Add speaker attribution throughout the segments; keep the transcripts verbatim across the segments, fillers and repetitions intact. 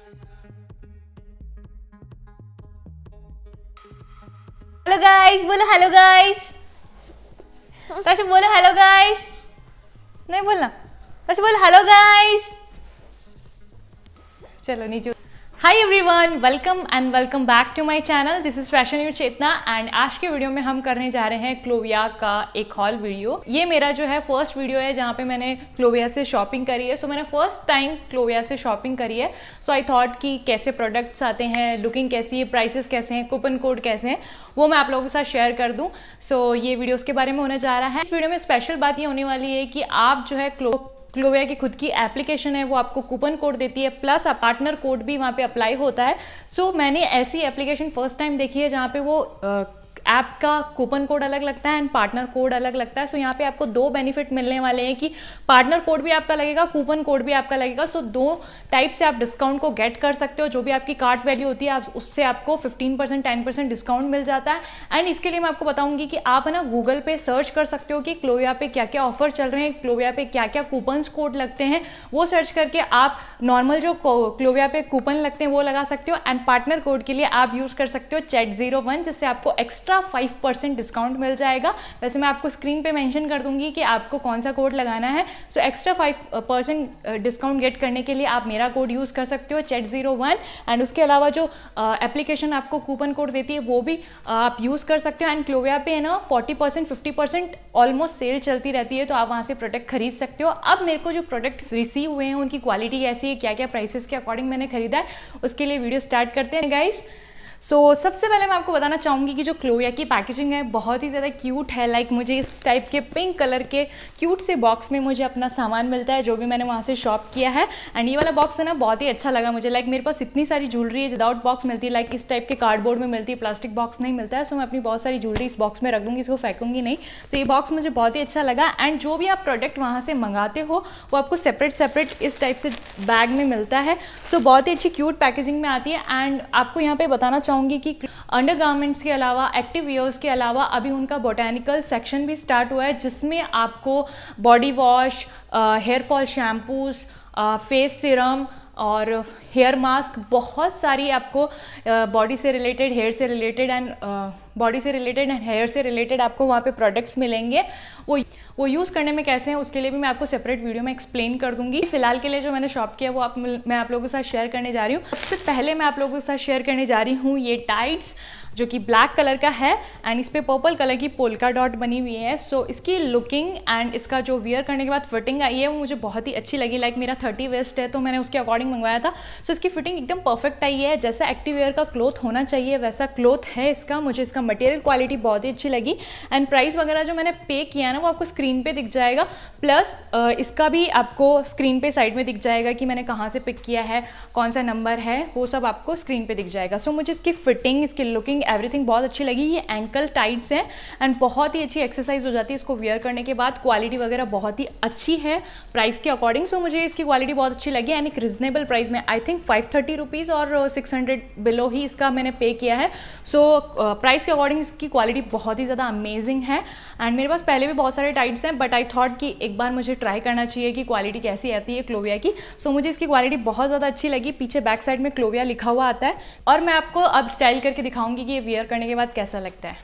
Speaker 1: Hello guys, बोलो hello guys. कैसे बोलो हेलो गाइस। नहीं बोलना, कैसे बोलो हेलो गाइस। चलो नीचे। Hi everyone, welcome and welcome back to my channel. This is fashion new Chetna and आज के वीडियो में हम करने जा रहे हैं क्लोविया का एक हॉल वीडियो। ये मेरा जो है फर्स्ट वीडियो है जहाँ पे मैंने क्लोविया से शॉपिंग करी है। सो so, मैंने फर्स्ट टाइम क्लोविया से शॉपिंग करी है। सो आई थॉट कि कैसे प्रोडक्ट्स आते हैं, लुकिंग कैसी है, प्राइसेस कैसे हैं, कूपन कोड कैसे हैं, वो मैं आप लोगों के साथ शेयर कर दूँ। सो so, ये वीडियो उसके बारे में होने जा रहा है। इस वीडियो में स्पेशल बात ये होने वाली है कि आप जो है क्लो क्लोविया की खुद की एप्लीकेशन है, वो आपको कूपन कोड देती है, प्लस आप पार्टनर कोड भी वहाँ पे अप्लाई होता है। सो so, मैंने ऐसी एप्लीकेशन फर्स्ट टाइम देखी है जहाँ पे वो आ, ऐप का कूपन कोड अलग लगता है एंड पार्टनर कोड अलग लगता है। सो so, यहाँ पे आपको दो बेनिफिट मिलने वाले हैं कि पार्टनर कोड भी आपका लगेगा, कूपन कोड भी आपका लगेगा। सो so, दो टाइप से आप डिस्काउंट को गेट कर सकते हो। जो भी आपकी कार्ट वैल्यू होती है आप उससे आपको fifteen percent ten percent discount मिल जाता है। एंड इसके लिए मैं आपको बताऊंगी कि आप है ना गूगल पे सर्च कर सकते हो कि क्लोविया पे क्या क्या ऑफर चल रहे हैं, क्लोविया पे क्या क्या कूपन्स कोड लगते हैं, वो सर्च करके आप नॉर्मल जो क्लोविया पे कूपन लगते हैं वो लगा सकते हो। एंड पार्टनर कोड के लिए आप यूज कर सकते हो चैट जीरो वन, जिससे आपको एक्स्ट्रा फाइव परसेंट डिस्काउंट मिल जाएगा। वैसे मैं आपको स्क्रीन पे मेंशन कर दूंगी कि आपको कौन सा कोड लगाना है। So extra five percent discount get करने के लिए आप मेरा कोड यूज कर सकते हो चैट जीरो वन। एंड उसके अलावा जो एप्लीकेशन uh, आपको कूपन कोड देती है वो भी uh, आप यूज कर सकते हो। एंड क्लोविया पे है ना forty percent fifty percent almost sale चलती रहती है, तो आप वहाँ से प्रोडक्ट खरीद सकते हो। अब मेरे को जो प्रोडक्ट्स रिसीव हुए हैं उनकी क्वालिटी कैसी है, क्या क्या प्राइसेस के अकॉर्डिंग मैंने खरीदा है, उसके लिए वीडियो स्टार्ट करते हैं गाइस। सो so, सबसे पहले मैं आपको बताना चाहूँगी कि जो क्लोविया की पैकेजिंग है बहुत ही ज़्यादा क्यूट है। लाइक like, मुझे इस टाइप के पिंक कलर के क्यूट से बॉक्स में मुझे अपना सामान मिलता है जो भी मैंने वहाँ से शॉप किया है। एंड ये वाला बॉक्स है ना बहुत ही अच्छा लगा मुझे। लाइक like, मेरे पास इतनी सारी ज्वेलरी है विदाउट बॉक्स मिलती है, लाइक like, इस टाइप के कार्डबोर्ड में मिलती है, प्लास्टिक बॉक्स नहीं मिलता है। सो so, मैं अपनी बहुत सारी ज्वेलरी इस बॉक्स में रख दूँगी, इसको फेंकूंगी नहीं। सो so, ये बॉक्स मुझे बहुत ही अच्छा लगा। एंड जो भी आप प्रोडक्ट वहाँ से मंगाते हो वो आपको सेपरेट सेपरेट इस टाइप से बैग में मिलता है। सो so, बहुत ही अच्छी क्यूट पैकेजिंग में आती है। एंड आपको यहाँ पे बताना चाहूँगी कि अंडरगारमेंट्स के अलावा, एक्टिव वियर्स के अलावा अभी उनका बोटैनिकल सेक्शन भी स्टार्ट हुआ है जिसमें आपको body wash, hair fall shampoos, face serum और हेयर मास्क, बहुत सारी आपको बॉडी से रिलेटेड, हेयर से रिलेटेड एंड बॉडी से रिलेटेड एंड हेयर से रिलेटेड आपको वहाँ पे प्रोडक्ट्स मिलेंगे। वो वो यूज़ करने में कैसे हैं उसके लिए भी मैं आपको सेपरेट वीडियो में एक्सप्लेन कर दूंगी। फिलहाल के लिए जो मैंने शॉप किया वो आप मैं आप लोगों के साथ शेयर करने जा रही हूँ। सबसे पहले मैं आप लोगों के साथ शेयर करने जा रही हूँ ये टाइट्स, जो कि ब्लैक कलर का है एंड इस पर पर्पल कलर की पोल्का डॉट बनी हुई है। सो so, इसकी लुकिंग एंड इसका जो वियर करने के बाद फिटिंग आई है वो मुझे बहुत ही अच्छी लगी। लाइक like, मेरा थर्टी वेस्ट है तो मैंने उसके अकॉर्डिंग मंगवाया था। सो so, इसकी फिटिंग एकदम परफेक्ट आई है, जैसा एक्टिव वेयर का क्लोथ होना चाहिए वैसा क्लोथ है इसका। मुझे इसका मटेरियल क्वालिटी बहुत ही अच्छी लगी। एंड प्राइस वगैरह जो मैंने पे किया ना वो आपको स्क्रीन पे दिख जाएगा, प्लस इसका भी आपको स्क्रीन पे साइड में दिख जाएगा कि मैंने कहाँ से पिक किया है, कौन सा नंबर है, वो सब आपको स्क्रीन पे दिख जाएगा। सो so, मुझे इसकी फिटिंग, इसकी लुकिंग, एवरीथिंग बहुत अच्छी लगी। ये एंकल टाइट्स हैं एंड बहुत ही अच्छी एक्सरसाइज हो जाती है इसको वियर करने के बाद। क्वालिटी वगैरह बहुत ही अच्छी है प्राइस के अकॉर्डिंग। सो so, मुझे इसकी क्वालिटी बहुत अच्छी लगी एंड एक रिजनेबल प्राइस में, I think five thirty rupees और सिक्स हंड्रेड बिलो ही इसका मैंने पे किया है। सो so, प्राइस के अकॉर्डिंग इसकी क्वालिटी बहुत ही ज़्यादा अमेजिंग है। एंड मेरे पास पहले भी बहुत सारे टाइट्स हैं बट आई थॉट कि एक बार मुझे ट्राई करना चाहिए कि क्वालिटी कैसी आती है क्लोविया की। सो so, मुझे इसकी क्वालिटी बहुत ज़्यादा अच्छी लगी। पीछे बैक साइड में क्लोविया लिखा हुआ आता है और मैं आपको अब स्टाइल करके दिखाऊंगी कि ये वियर करने के बाद कैसा लगता है।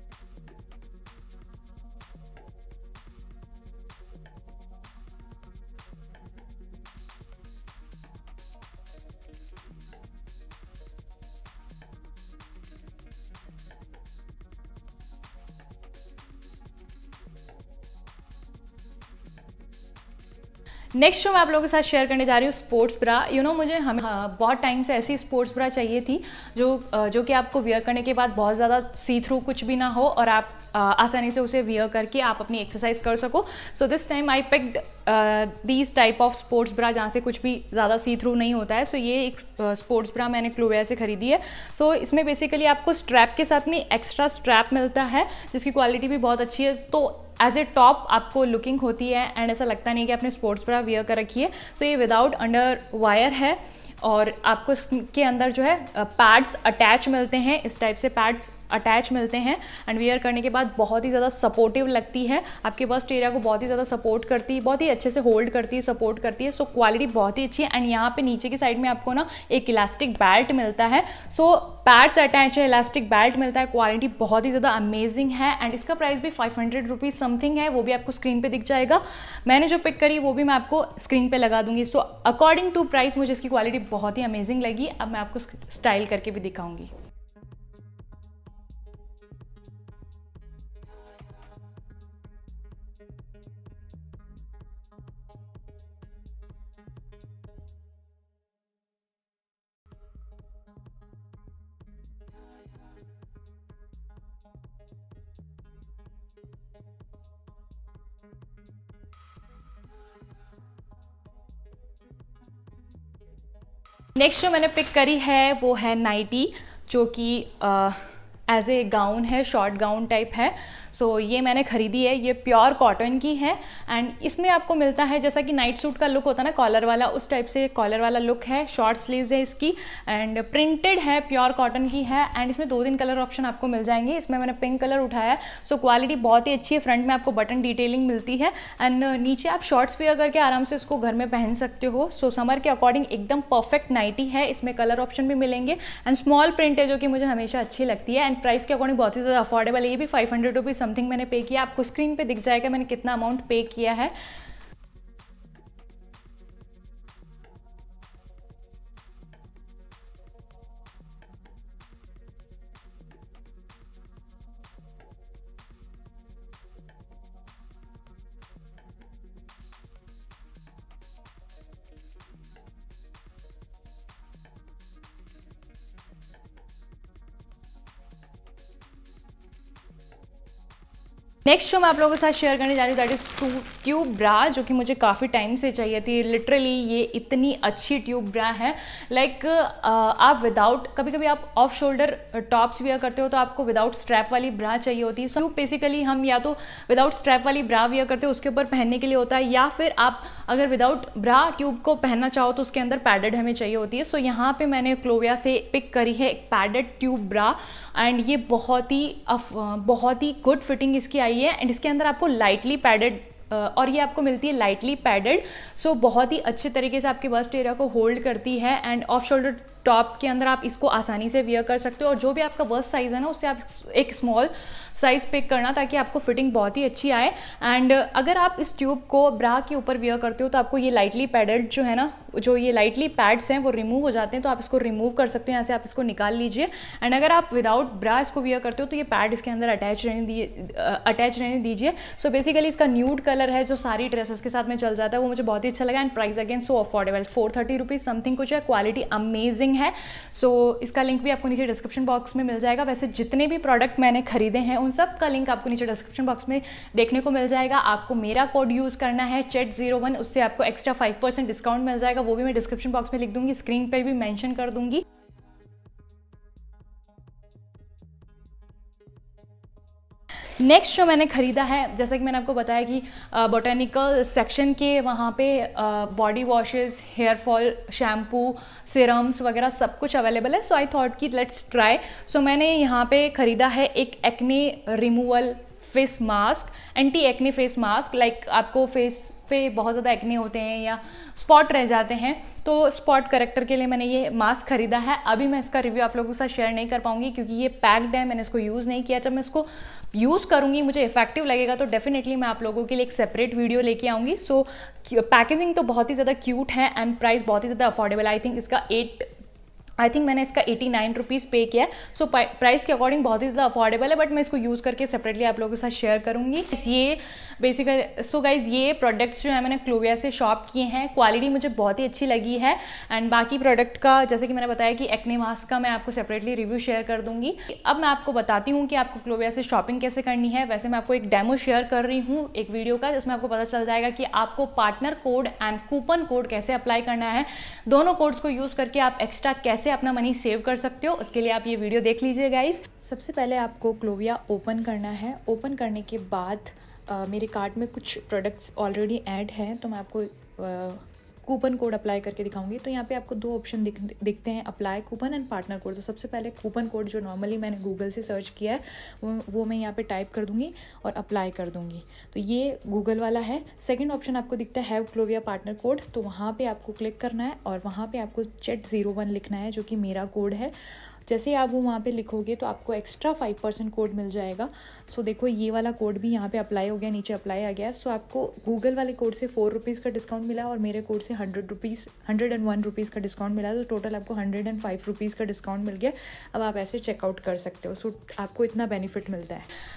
Speaker 1: नेक्स्ट जो मैं आप लोगों के साथ शेयर करने जा रही हूँ स्पोर्ट्स ब्रा। यू नो मुझे हमें हाँ, बहुत टाइम से ऐसी स्पोर्ट्स ब्रा चाहिए थी जो जो कि आपको वियर करने के बाद बहुत ज़्यादा सी थ्रू कुछ भी ना हो और आप आसानी से उसे वियर करके आप अपनी एक्सरसाइज कर सको। So this time I picked these type of sports bra जहाँ से कुछ भी ज़्यादा सी थ्रू नहीं होता है। सो so, ये एक स्पोर्ट्स ब्रा मैंने क्लोविया से खरीदी है। सो so, इसमें बेसिकली आपको स्ट्रैप के साथ में एक्स्ट्रा स्ट्रैप मिलता है जिसकी क्वालिटी भी बहुत अच्छी है। तो एज ए टॉप आपको लुकिंग होती है एंड ऐसा लगता नहीं कि आपने स्पोर्ट्स ब्रा वियर कर रखी है। सो so, ये विदाउट अंडर वायर है और आपको इसके अंदर जो है पैड्स अटैच मिलते हैं। इस टाइप से पैड्स अटैच मिलते हैं एंड वेयर करने के बाद बहुत ही ज़्यादा सपोर्टिव लगती है, आपके बस्ट एरिया को बहुत ही ज़्यादा सपोर्ट करती है, बहुत ही अच्छे से होल्ड करती है, सपोर्ट करती है। सो क्वालिटी बहुत ही अच्छी है। एंड यहाँ पे नीचे की साइड में आपको ना एक इलास्टिक बेल्ट मिलता है, सो पैड्स अटैच है, इलास्टिक बेल्ट मिलता है, क्वालिटी बहुत ही ज़्यादा अमेजिंग है। एंड इसका प्राइस भी फाइव हंड्रेड रुपीज़ समथिंग है, वो भी आपको स्क्रीन पे दिख जाएगा। मैंने जो पिक करी वो भी मैं आपको स्क्रीन पे लगा दूंगी। सो अकॉर्डिंग टू प्राइस मुझे इसकी क्वालिटी बहुत ही अमेजिंग लगी। अब मैं आपको स्टाइल करके भी दिखाऊंगी। नेक्स्ट जो मैंने पिक करी है वो है नाइटी, जो कि एज ए गाउन है, शॉर्ट गाउन टाइप है। सो so, ये मैंने खरीदी है, ये प्योर कॉटन की है एंड इसमें आपको मिलता है जैसा कि नाइट सूट का लुक होता है ना, कॉलर वाला, उस टाइप से कॉलर वाला लुक है। शॉर्ट स्लीव्स है इसकी एंड प्रिंटेड है, प्योर कॉटन की है। एंड इसमें दो तीन कलर ऑप्शन आपको मिल जाएंगे। इसमें मैंने पिंक कलर उठाया है। सो so, क्वालिटी बहुत ही अच्छी है। फ्रंट में आपको बटन डिटेलिंग मिलती है एंड नीचे आप शॉर्ट्स वेयर करके आराम से इसको घर में पहन सकते हो। सो so, समर के अकॉर्डिंग एकदम परफेक्ट नाइटी है। इसमें कलर ऑप्शन भी मिलेंगे एंड स्मॉल प्रिंट है, जो कि मुझे हमेशा अच्छी लगती है। एंड प्राइस के अकॉर्डिंग बहुत ही ज़्यादा अफोर्डेबल है। ये भी फाइव हंड्रेड रुपीज़ समथिंग मैंने पे किया। आपको स्क्रीन पे दिख जाएगा मैंने कितना अमाउंट पे किया है। नेक्स्ट जो मैं आप लोगों के साथ शेयर करने जा रही हूँ that is two tube bra, जो कि मुझे काफ़ी टाइम से चाहिए थी। लिटरली ये इतनी अच्छी ट्यूब ब्रा है। लाइक like, आप विदाउट, कभी कभी आप ऑफ शोल्डर टॉप्स वियर करते हो तो आपको विदाउट स्ट्रैप वाली ब्रा चाहिए होती है। सो so, बेसिकली हम या तो विदाउट स्ट्रैप वाली ब्रा वियर करते हो, उसके ऊपर पहनने के लिए होता है, या फिर आप अगर विदाउट ब्रा ट्यूब को पहनना चाहो तो उसके अंदर पैडेड हमें चाहिए होती है। सो so, यहाँ पे मैंने क्लोविया से पिक करी है एक पैडेड ट्यूब ब्रा एंड ये बहुत ही बहुत ही गुड फिटिंग इसकी आई है। एंड इसके अंदर आपको लाइटली पैडेड और ये आपको मिलती है लाइटली पैडेड। सो बहुत ही अच्छे तरीके से आपके बस्ट एरिया को होल्ड करती है एंड ऑफ शोल्डर टॉप के अंदर आप इसको आसानी से वियर कर सकते हो। और जो भी आपका बस्ट साइज़ है ना, उससे आप एक स्मॉल साइज़ पिक करना ताकि आपको फिटिंग बहुत ही अच्छी आए। एंड अगर आप इस ट्यूब को ब्रा के ऊपर वियर करते हो तो आपको ये लाइटली पैडेड जो है ना, जो ये लाइटली पैड्स हैं वो रिमूव हो जाते हैं, तो आप इसको रिमूव कर सकते हो, यहाँ से आप इसको निकाल लीजिए। एंड अगर आप विदाउट ब्रा इसको वियर करते हो तो ये पैड इसके अंदर अटैच रहने दिए अटैच रहने दीजिए। सो बेसिकली इसका न्यूड कलर है जो सारी ड्रेसेस के साथ में चल जाता है, वो मुझे बहुत ही अच्छा लगा। And price again so affordable, four thirty rupees something कुछ है। क्वालिटी अमेजिंग है। सो so, इसका लिंक भी आपको नीचे डिस्क्रिप्शन बॉक्स में मिल जाएगा। वैसे जितने भी प्रोडक्ट मैंने खरीदे हैं उन सब का लिंक आपको नीचे डिस्क्रिप्शन बॉक्स में देखने को मिल जाएगा। आपको मेरा कोड यूज़ करना है चैट जीरो वन, उससे आपको एक्स्ट्रा फाइव परसेंट डिस्काउंट मिल जाएगा। वो भी मैं डिस्क्रिप्शन बॉक्स में लिख दूंगी, स्क्रीन पर भी मेंशन कर दूंगी। नेक्स्ट जो मैंने ख़रीदा है, जैसा कि मैंने आपको बताया कि बोटेनिकल सेक्शन के वहाँ पे body washes, hair fall shampoo, serums वगैरह सब कुछ अवेलेबल है। सो आई थॉट कि लेट्स ट्राई। सो मैंने यहाँ पे ख़रीदा है एक acne removal face mask, anti acne face mask. Like आपको फेस पे बहुत ज़्यादा एक्ने होते हैं या स्पॉट रह जाते हैं, तो स्पॉट करेक्टर के लिए मैंने ये मास्क खरीदा है। अभी मैं इसका रिव्यू आप लोगों के साथ शेयर नहीं कर पाऊंगी क्योंकि ये पैक्ड है, मैंने इसको यूज़ नहीं किया। जब मैं इसको यूज़ करूंगी, मुझे इफेक्टिव लगेगा तो डेफिनेटली मैं आप लोगों के लिए एक सेपरेट वीडियो लेके आऊँगी। सो पैकेजिंग तो बहुत ही ज़्यादा क्यूट है एंड प्राइस बहुत ही ज़्यादा अफोर्डेबल। आई थिंक इसका एट आई थिंक मैंने इसका एटी नाइन रुपीज़ पे किया है। सो प्राइस के अकॉर्डिंग बहुत ही ज़्यादा अफोर्डेबल है, बट मैं इसको यूज़ करके सेपरेटली आप लोगों के साथ शेयर करूँगी। ये बेसिकली सो गाइज ये प्रोडक्ट्स जो है मैंने क्लोविया से शॉप किए हैं। क्वालिटी मुझे बहुत ही अच्छी लगी है एंड बाकी प्रोडक्ट का जैसे कि मैंने बताया कि एक्ने मास्क का मैं आपको सेपरेटली रिव्यू शेयर कर दूँगी। अब मैं आपको बताती हूँ कि आपको क्लोविया से शॉपिंग कैसे करनी है। वैसे मैं आपको एक डेमो शेयर कर रही हूँ एक वीडियो का, जिसमें आपको पता चल जाएगा कि आपको partner code and coupon code कैसे अप्लाई करना है। दोनों कोड्स को यूज़ करके आप एक्स्ट्रा कैसे अपना मनी सेव कर सकते हो, उसके लिए आप ये वीडियो देख लीजिए गाइस। सबसे पहले आपको क्लोविया ओपन करना है। ओपन करने के बाद आ, मेरे कार्ट में कुछ प्रोडक्ट्स ऑलरेडी ऐड हैं, तो मैं आपको कूपन कोड अप्लाई करके दिखाऊंगी। तो यहाँ पे आपको दो ऑप्शन दिख दिखते हैं, apply coupon and partner code. तो सबसे पहले कूपन कोड जो नॉर्मली मैंने गूगल से सर्च किया है वो वो मैं यहाँ पे टाइप कर दूंगी और अप्लाई कर दूंगी। तो ये गूगल वाला है। सेकंड ऑप्शन आपको दिखता है हैव क्लोविया पार्टनर कोड, तो वहाँ पे आपको क्लिक करना है और वहाँ पे आपको चेट ज़ीरो वन लिखना है जो कि मेरा कोड है। जैसे आप वो वहाँ पे लिखोगे तो आपको एक्स्ट्रा फाइव परसेंट कोड मिल जाएगा। सो देखो ये वाला कोड भी यहाँ पे अप्लाई हो गया, नीचे अप्लाई आ गया। सो आपको गूगल वाले कोड से फोर रुपीज़ का डिस्काउंट मिला और मेरे कोड से hundred rupees hundred and one rupees का डिस्काउंट मिला, तो टोटल आपको हंड्रेड एंड फाइव रुपीज़ का डिस्काउंट मिल गया। अब आप ऐसे चेकआउट कर सकते हो। सो आपको इतना बेनिफिट मिलता है।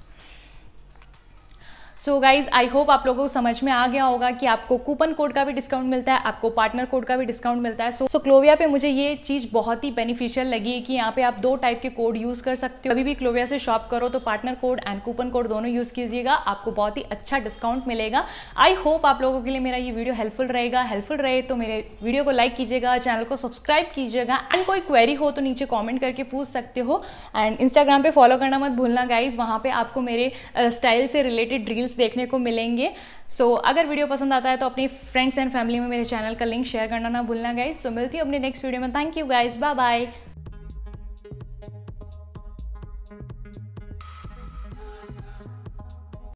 Speaker 1: सो गाइज आई होप आप लोगों को समझ में आ गया होगा कि आपको कूपन कोड का भी डिस्काउंट मिलता है, आपको पार्टनर कोड का भी डिस्काउंट मिलता है। सो so, क्लोविया पे मुझे ये चीज़ बहुत ही बेनिफिशियल लगी कि यहाँ पे आप दो टाइप के कोड यूज़ कर सकते हो। अभी भी क्लोविया से शॉप करो तो partner code and coupon code दोनों यूज़ कीजिएगा, आपको बहुत ही अच्छा डिस्काउंट मिलेगा। आई होप आप लोगों के लिए मेरा ये वीडियो हेल्पफुल रहेगा। हेल्पफुल रहे तो मेरे वीडियो को लाइक कीजिएगा, चैनल को सब्सक्राइब कीजिएगा एंड कोई क्वेरी हो तो नीचे कॉमेंट करके पूछ सकते हो। एंड इंस्टाग्राम पे फॉलो करना मत भूलना गाइज, वहाँ पे आपको मेरे स्टाइल से रिलेटेड रील्स देखने को मिलेंगे। सो so, अगर वीडियो पसंद आता है तो अपनी फ्रेंड्स एंड फैमिली में मेरे चैनल का लिंक शेयर करना ना भूलना गाइज। सो so, मिलती हूँ अपनी नेक्स्ट वीडियो में। Thank you guys, bye bye.